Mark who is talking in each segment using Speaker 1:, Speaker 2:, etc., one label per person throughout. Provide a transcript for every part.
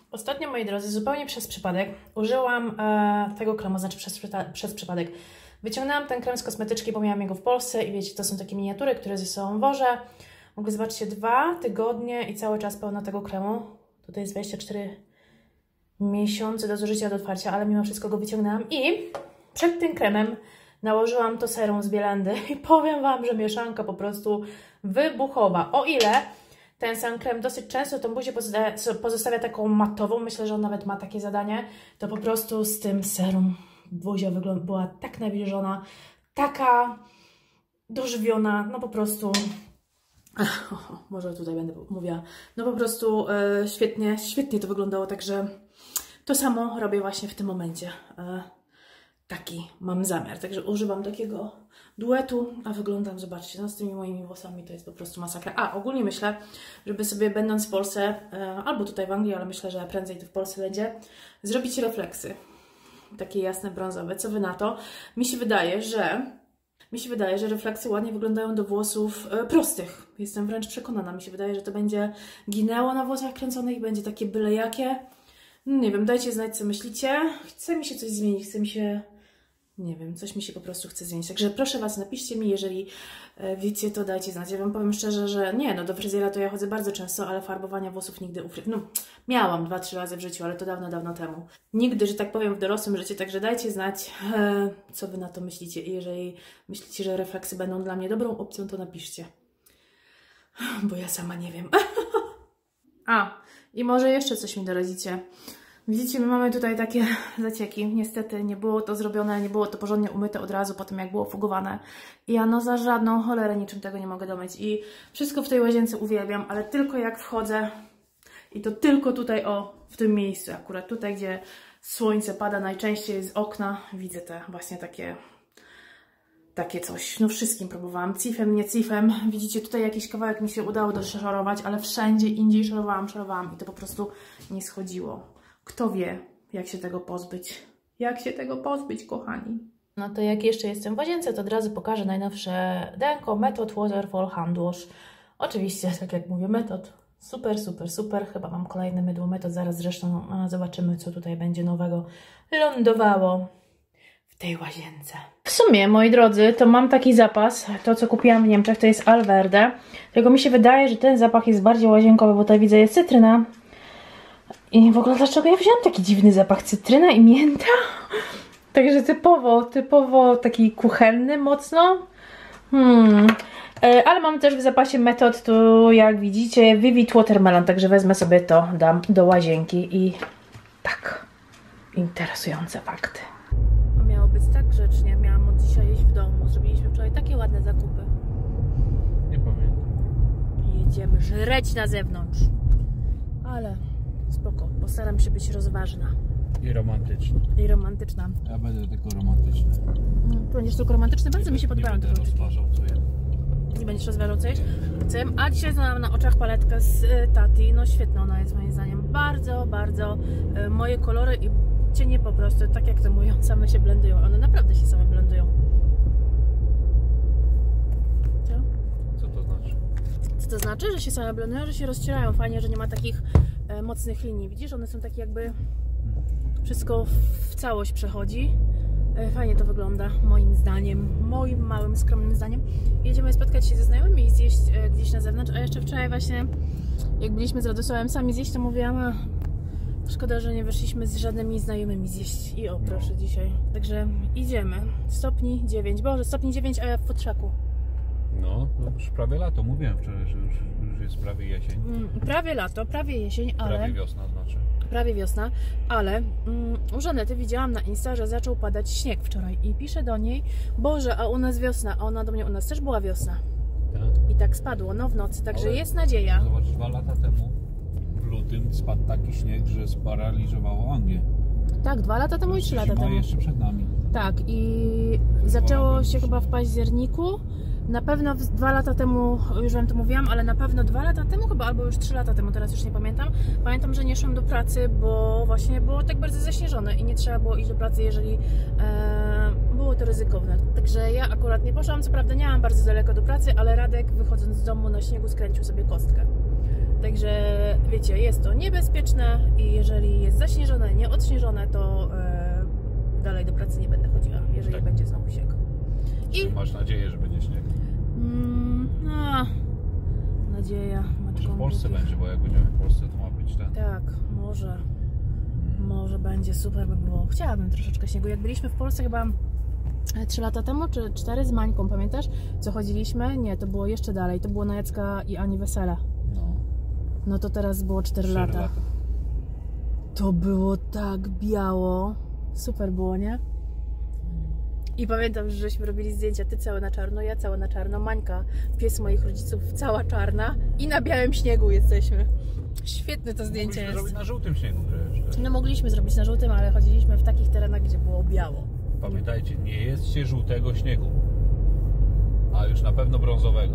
Speaker 1: Ostatnio, moi drodzy, zupełnie przez przypadek użyłam tego kremu, znaczy przez przypadek. Wyciągnęłam ten krem z kosmetyczki, bo miałam jego w Polsce i wiecie, to są takie miniatury, które ze sobą wożę. Mogę zobaczyć 2 tygodnie i cały czas pełno tego kremu. Tutaj jest 24 miesiące do zużycia, do otwarcia, ale mimo wszystko go wyciągnęłam i przed tym kremem nałożyłam to serum z Bielendy i powiem Wam, że mieszanka po prostu wybuchowa. O ile ten sam krem dosyć często tą buzię pozostawia taką matową, myślę, że on nawet ma takie zadanie, to po prostu z tym serum buzia była tak nawilżona, taka dożywiona, no po prostu, może tutaj będę mówiła, no po prostu świetnie to wyglądało, także to samo robię właśnie w tym momencie. Taki mam zamiar, także używam takiego duetu, a wyglądam, zobaczcie, no z tymi moimi włosami to jest po prostu masakra. A ogólnie myślę, żeby sobie będąc w Polsce, albo tutaj w Anglii, ale myślę, że prędzej to w Polsce będzie, zrobić refleksy. Takie jasne, brązowe. Co Wy na to? Mi się wydaje, że refleksy ładnie wyglądają do włosów prostych. Jestem wręcz przekonana. Mi się wydaje, że to będzie ginęło na włosach kręconych, będzie takie byle jakie. Nie wiem, dajcie znać, co myślicie. Chce mi się coś zmienić, nie wiem, coś mi się po prostu chce zmienić. Także proszę Was, napiszcie mi, jeżeli wiecie, to dajcie znać. Ja Wam powiem szczerze, że nie, no do fryzjera to ja chodzę bardzo często, ale farbowania włosów nigdy miałam 2-3 razy w życiu, ale to dawno, dawno temu. Nigdy, że tak powiem, w dorosłym życiu, także dajcie znać, co Wy na to myślicie. I jeżeli myślicie, że refleksy będą dla mnie dobrą opcją, to napiszcie. Bo ja sama nie wiem. I może jeszcze coś mi doradzicie. Widzicie, my mamy tutaj takie zacieki. Niestety nie było to zrobione, nie było to porządnie umyte od razu po tym, jak było fugowane. I ja no za żadną cholerę niczym tego nie mogę domyć. I wszystko w tej łazience uwielbiam, ale tylko jak wchodzę i to tylko tutaj, w tym miejscu akurat, tutaj gdzie słońce pada najczęściej z okna, widzę te właśnie takie coś. No wszystkim próbowałam. Cifem, nie cifem. Widzicie, tutaj jakiś kawałek mi się udało doszorować, ale wszędzie indziej szorowałam i to po prostu nie schodziło. Kto wie, jak się tego pozbyć? Jak się tego pozbyć, kochani? No to jak jeszcze jestem w łazience, to od razu pokażę najnowsze denko Method Waterfall Hand Wash. Oczywiście, tak jak mówię, Method super, super, super. Chyba mam kolejne mydło Method, zaraz zresztą zobaczymy, co tutaj będzie nowego lądowało w tej łazience. W sumie, moi drodzy, to mam taki zapas, to co kupiłam w Niemczech, to jest Alverde. Tylko mi się wydaje, że ten zapach jest bardziej łazienkowy, bo tutaj widzę jest cytryna. I w ogóle dlaczego ja wziąłam taki dziwny zapach, cytryna i mięta? Także typowo taki kuchenny mocno. Ale mam też w zapasie Method, tu jak widzicie, Vivid Watermelon, także wezmę sobie to, dam do łazienki i tak, interesujące fakty. Miało być tak grzecznie, miałam od dzisiaj jeść w domu, zrobiliśmy wczoraj takie ładne zakupy.
Speaker 2: Nie pamiętam.
Speaker 1: Jedziemy żreć na zewnątrz, ale spoko, postaram się być rozważna.
Speaker 2: I romantyczna.
Speaker 1: I romantyczna.
Speaker 2: Ja będę tylko romantyczny.
Speaker 1: Będziesz tylko romantyczny? Bardzo mi się podobają te
Speaker 2: kolczyki. Nie będę rozważał, co jem.
Speaker 1: Nie będziesz rozważał, co jesz? A dzisiaj znalazłam na oczach paletkę z Tati. No świetna ona jest moim zdaniem. Bardzo, bardzo moje kolory i cienie po prostu, tak jak to mówią, same się blendują. One naprawdę się same blendują. Co?
Speaker 2: Co to znaczy?
Speaker 1: Co to znaczy? Że się same blendują, że się rozcierają. Fajnie, że nie ma takich mocnych linii. Widzisz? One są takie jakby... Wszystko w całość przechodzi. Fajnie to wygląda, moim zdaniem, moim małym, skromnym zdaniem. Jedziemy spotkać się ze znajomymi i zjeść gdzieś na zewnątrz, a jeszcze wczoraj właśnie, jak byliśmy z Radosławem sami zjeść, to mówiłam, szkoda, że nie wyszliśmy z żadnymi znajomymi zjeść. I o, proszę, dzisiaj. Także idziemy. Stopni 9. Boże, stopni 9, a ja w futrzaku.
Speaker 2: No, już prawie lato. Mówiłem wczoraj, że już jest prawie jesień.
Speaker 1: Prawie lato, prawie jesień, ale...
Speaker 2: Prawie wiosna znaczy.
Speaker 1: Prawie wiosna, ale u Żanety widziałam na Insta, że zaczął padać śnieg wczoraj i piszę do niej, Boże, a u nas wiosna, a ona do mnie, u nas też była wiosna.
Speaker 2: Tak.
Speaker 1: I tak spadło, no w nocy, także
Speaker 2: Ale
Speaker 1: jest nadzieja.
Speaker 2: Zobacz, 2 lata temu w lutym spadł taki śnieg, że sparaliżowało Anglię.
Speaker 1: Tak, 2 lata temu i 3 lata temu.
Speaker 2: Jeszcze przed nami.
Speaker 1: Tak, i zaczęło się chyba w październiku. Na pewno 2 lata temu, już Wam to mówiłam, ale na pewno 2 lata temu chyba, albo już 3 lata temu, teraz już nie pamiętam. Pamiętam, że nie szłam do pracy, bo właśnie było tak bardzo zaśnieżone i nie trzeba było iść do pracy, jeżeli było to ryzykowne. Także ja akurat nie poszłam, co prawda nie mam bardzo daleko do pracy, ale Radek, wychodząc z domu na śniegu, skręcił sobie kostkę. Także wiecie, jest to niebezpieczne i jeżeli jest zaśnieżone, nie odśnieżone, to dalej do pracy nie będę chodziła, jeżeli będzie znowu śnieg.
Speaker 2: I masz nadzieję, że będzie śnieg?
Speaker 1: Nadzieja.
Speaker 2: Może w Polsce będzie, bo jak będziemy w Polsce, to ma być ten.
Speaker 1: Tak, może. Może będzie, super by było. Chciałabym troszeczkę śniegu. Jak byliśmy w Polsce chyba 3 lata temu, czy 4 z Mańką, pamiętasz? Co chodziliśmy? Nie, to było jeszcze dalej. To było na Jacka i Ani wesele. No to teraz było 4 lata. To było tak biało. Super było, nie? I pamiętam, że żeśmy robili zdjęcia, ty całe na czarno, ja cała na czarno, Mańka, pies moich rodziców, cała czarna i na białym śniegu jesteśmy. Świetne to zdjęcie jest.
Speaker 2: Zrobić na żółtym śniegu.
Speaker 1: No mogliśmy zrobić na żółtym, ale chodziliśmy w takich terenach, gdzie było biało.
Speaker 2: Pamiętajcie, nie jedzcie żółtego śniegu, a już na pewno brązowego.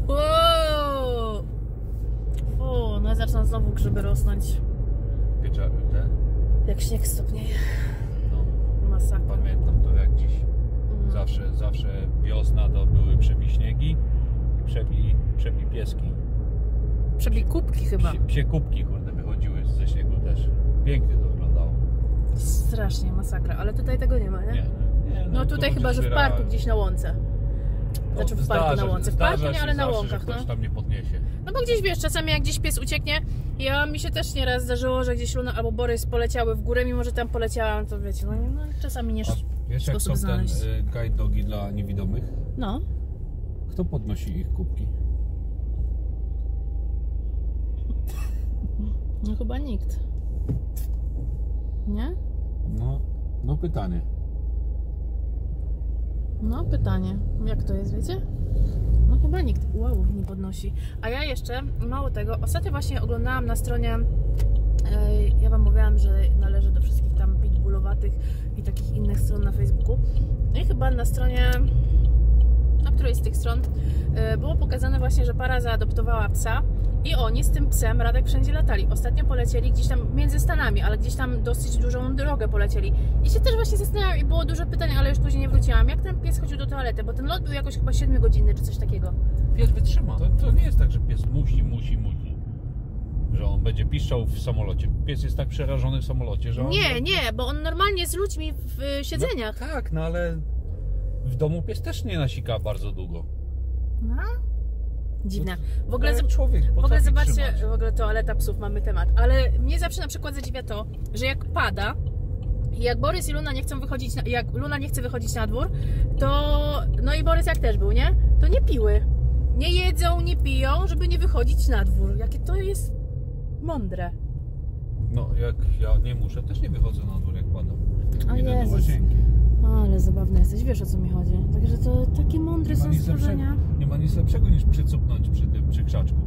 Speaker 1: O, no zaczną znowu grzyby rosnąć.
Speaker 2: Pieczary, te?
Speaker 1: Jak śnieg stopnieje.
Speaker 2: No,
Speaker 1: masakra.
Speaker 2: Pamiętam to jak dziś. Zawsze wiosna to były przebi śniegi i przebi pieski.
Speaker 1: Przebi kubki chyba.
Speaker 2: Psie kubki, kurde, wychodziły ze śniegu też. Pięknie to wyglądało.
Speaker 1: Strasznie, masakra, ale tutaj tego nie ma, nie?
Speaker 2: Nie,
Speaker 1: no tutaj chyba, że w parku gdzieś na łące. Znaczy w parku na łące. W parku nie, ale na łąkach,
Speaker 2: że ktoś tam nie podniesie.
Speaker 1: No bo gdzieś wiesz, czasami jak gdzieś pies ucieknie, mi się też nieraz zdarzyło, że gdzieś Luna albo Borys poleciały w górę, mimo że tam poleciałam, to wiecie, no czasami nie
Speaker 2: wiesz, jak są znaleźć. Ten guide dogi dla niewidomych?
Speaker 1: No.
Speaker 2: Kto podnosi ich kubki?
Speaker 1: No chyba nikt. Nie?
Speaker 2: No pytanie.
Speaker 1: No pytanie. Jak to jest, wiecie? No chyba nikt. Wow, nie podnosi. A ja jeszcze, mało tego, ostatnio właśnie oglądałam na stronie, ja wam mówiłam, że należy do wszystkich tam pitbullowatych i takich innych stron na Facebooku. No i chyba na stronie, na której z tych stron było pokazane właśnie, że para zaadoptowała psa i oni z tym psem, Radek, wszędzie latali. Ostatnio polecieli gdzieś tam między Stanami, ale gdzieś tam dosyć dużą drogę polecieli. I się też właśnie zastanawiałam i było dużo pytań, ale już później nie wróciłam. Jak ten pies chodził do toalety? Bo ten lot był jakoś chyba 7 godziny czy coś takiego.
Speaker 2: Pies wytrzyma. To nie jest tak, że pies musi. Że on będzie piszczał w samolocie. Pies jest tak przerażony w samolocie, że on...
Speaker 1: Nie, bo on normalnie z ludźmi w siedzeniach.
Speaker 2: No, tak, no ale w domu pies też nie nasika bardzo długo.
Speaker 1: No? Dziwne. W ogóle zobaczcie,
Speaker 2: trzymać.
Speaker 1: w ogóle toaleta psów, mamy temat. Ale mnie zawsze na przykład zadziwia to, że jak pada i jak Borys i Luna nie chcą wychodzić, jak Luna nie chce wychodzić na dwór, to, no i Borys jak też był, nie? To nie piły. Nie jedzą, nie piją, żeby nie wychodzić na dwór. Jakie to jest mądre.
Speaker 2: No, jak ja nie muszę, też nie wychodzę na dwór, jak padam.
Speaker 1: O
Speaker 2: Idę
Speaker 1: Jezus.
Speaker 2: do łazienki.
Speaker 1: Ale zabawny jesteś, wiesz o co mi chodzi. Także to takie mądre są stworzenia.
Speaker 2: Nie ma nic lepszego niż przycupnąć przy krzaczku.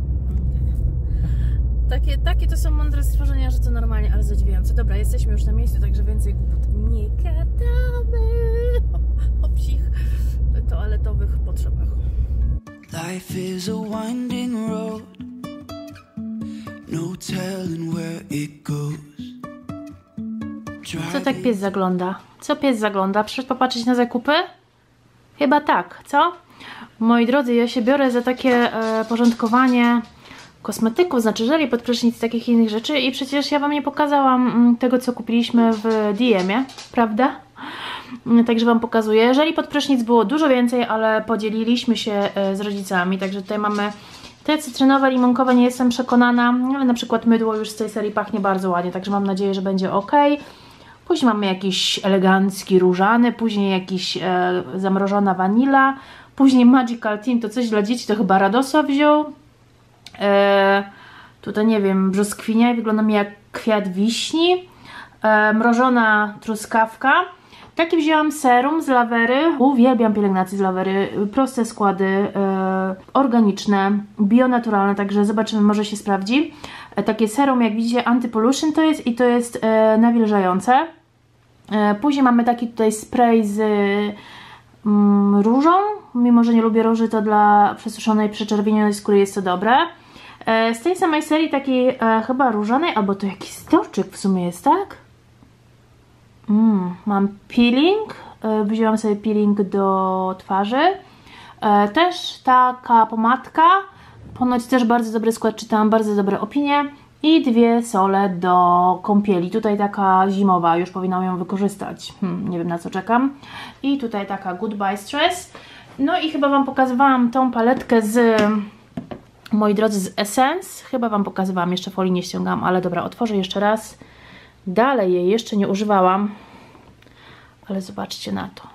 Speaker 1: Takie to są mądre stworzenia, że to normalnie, ale zadziwiające. Dobra, jesteśmy już na miejscu, także więcej głupot nie gadamy o psich toaletowych potrzebach.
Speaker 3: Life is a winding road, no telling where it goes.
Speaker 1: Co tak pies zagląda? Co pies zagląda? Przyszedł popatrzeć na zakupy? Chyba tak, co? Moi drodzy, ja się biorę za takie porządkowanie kosmetyków, znaczy żeli pod prysznic, takich innych rzeczy i przecież ja wam nie pokazałam tego, co kupiliśmy w DM-ie, prawda? Także wam pokazuję. Żeli pod prysznic było dużo więcej, ale podzieliliśmy się z rodzicami, także tutaj mamy te cytrynowe, limonkowe, nie jestem przekonana, ale na przykład mydło już z tej serii pachnie bardzo ładnie, także mam nadzieję, że będzie ok. Później mamy jakiś elegancki różany, później jakiś zamrożona wanila, później Magical Team, to coś dla dzieci, to chyba Radosa wziął. Tutaj nie wiem, brzoskwinia i wygląda mi jak kwiat wiśni. Mrożona truskawka. Taki wzięłam serum z lawery. Uwielbiam pielęgnację z lawery. Proste składy, organiczne, bionaturalne, także zobaczymy, może się sprawdzi. Takie serum, jak widzicie, anti-pollution to jest i to jest nawilżające. Później mamy taki tutaj spray z różą. Mimo że nie lubię róży, to dla przesuszonej, przeczerwienionej skóry jest to dobre. Z tej samej serii takiej chyba różanej, albo to jakiś stoczek w sumie jest, tak? Mam peeling. Wzięłam sobie peeling do twarzy. Też taka pomadka. Ponoć też bardzo dobry skład, czytałam bardzo dobre opinie. I 2 sole do kąpieli. Tutaj taka zimowa, już powinnam ją wykorzystać. Nie wiem, na co czekam. I tutaj taka Goodbye Stress. No i chyba Wam pokazywałam tą paletkę z, moi drodzy, z Essence. Chyba Wam pokazywałam, jeszcze folii nie ściągam, ale dobra, otworzę jeszcze raz. Dalej jej jeszcze nie używałam, ale zobaczcie na to.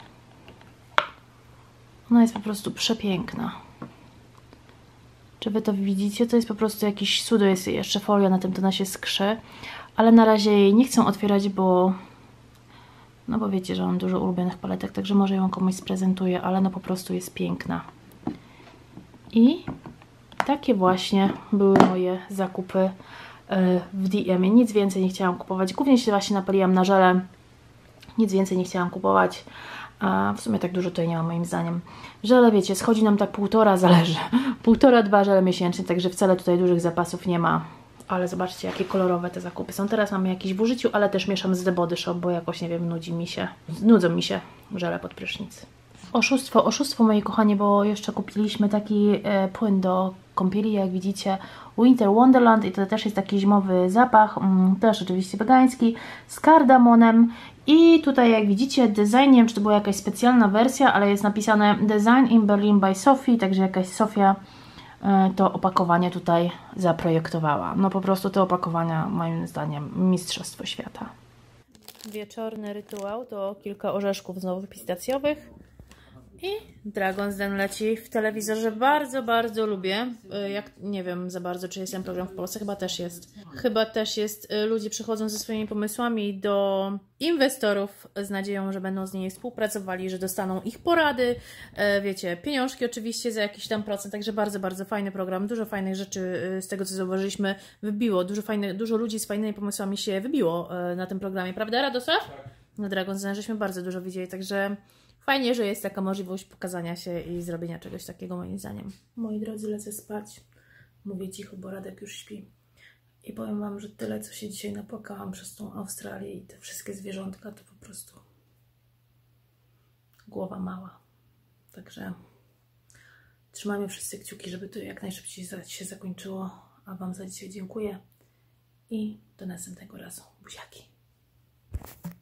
Speaker 1: Ona jest po prostu przepiękna. Czy Wy to widzicie? To jest po prostu jakiś cudo, jest jeszcze folia, na tym to ona się skrzy. Ale na razie jej nie chcę otwierać, bo... No bo wiecie, że mam dużo ulubionych paletek, także może ją komuś sprezentuję, ale no po prostu jest piękna. I takie właśnie były moje zakupy w DM-ie. Nic więcej nie chciałam kupować. Głównie się właśnie napaliłam na żele. Nic więcej nie chciałam kupować. A w sumie tak dużo tutaj nie ma moim zdaniem. Żele, wiecie, schodzi nam tak 1,5, zależy. 1,5–2 żele miesięcznie, także wcale tutaj dużych zapasów nie ma. Ale zobaczcie, jakie kolorowe te zakupy są. Teraz mamy jakieś w użyciu, ale też mieszam z The Body Shop, bo jakoś, nie wiem, nudzą mi się żele pod prysznic. Oszustwo, moi kochani, bo jeszcze kupiliśmy taki płyn do kąpieli, jak widzicie, Winter Wonderland, i to też jest taki zimowy zapach, też oczywiście wegański, z kardamonem. I tutaj, jak widzicie, design, nie wiem, czy to była jakaś specjalna wersja, ale jest napisane Design in Berlin by Sophie, także jakaś Sofia to opakowanie tutaj zaprojektowała. No po prostu te opakowania, moim zdaniem, mistrzostwo świata. Wieczorny rytuał to kilka orzeszków znowu pistacjowych. I Dragon's Den leci w telewizorze. Bardzo, bardzo lubię. Jak, nie wiem za bardzo, czy jest ten program w Polsce. Chyba też jest. Chyba też jest. Ludzie przychodzą ze swoimi pomysłami do inwestorów z nadzieją, że będą z nimi współpracowali, że dostaną ich porady. Wiecie, pieniążki oczywiście za jakiś tam procent. Także bardzo, bardzo fajny program. Dużo fajnych rzeczy z tego, co zauważyliśmy, wybiło. Dużo ludzi z fajnymi pomysłami się wybiło na tym programie. Prawda, Radosław? Tak. Na Dragon's Den żeśmy bardzo dużo widzieli, także... Fajnie, że jest taka możliwość pokazania się i zrobienia czegoś takiego, moim zdaniem. Moi drodzy, lecę spać. Mówię cicho, bo Radek już śpi. I powiem Wam, że tyle, co się dzisiaj napłakałam przez tą Australię i te wszystkie zwierzątka, to po prostu głowa mała. Także trzymajmy wszyscy kciuki, żeby to jak najszybciej się zakończyło. A Wam za dzisiaj dziękuję i do następnego razu. Buziaki.